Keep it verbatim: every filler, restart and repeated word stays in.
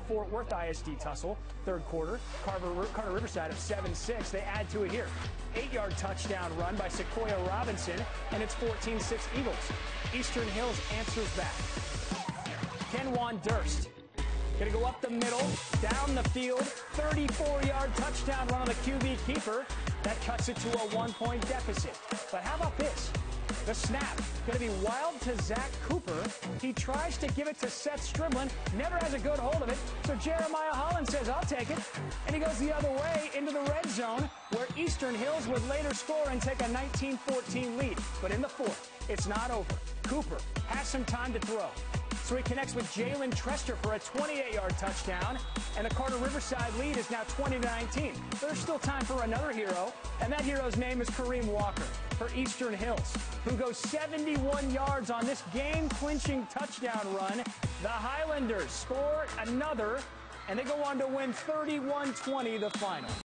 Fort Worth I S D tussle. Third quarter, Carter-Riverside of seven six. They add to it here. Eight-yard touchdown run by Sequoia Robinson, and it's fourteen six Eagles. Eastern Hills answers back. Kenwaun Durst. Going to go up the middle, down the field, thirty-four-yard touchdown run on the Q B keeper. That cuts it to a one-point deficit. But how about this? The snap, going to be wild to Zack Cooper. He tries to give it to Seth Striblen, never has a good hold of it, so Jeramiah Holland says, I'll take it. And he goes the other way into the red zone, where Eastern Hills would later score and take a nineteen fourteen lead. But in the fourth, it's not over. Cooper has some time to throw. So he connects with Jaylen Trester for a twenty-eight-yard touchdown, and the Carter-Riverside lead is now twenty to nineteen. There's still time for another hero, and that hero's name is Kareem Walker for Eastern Hills, who goes seventy-one yards on this game-clinching touchdown run. The Highlanders score another, and they go on to win thirty-one twenty the final.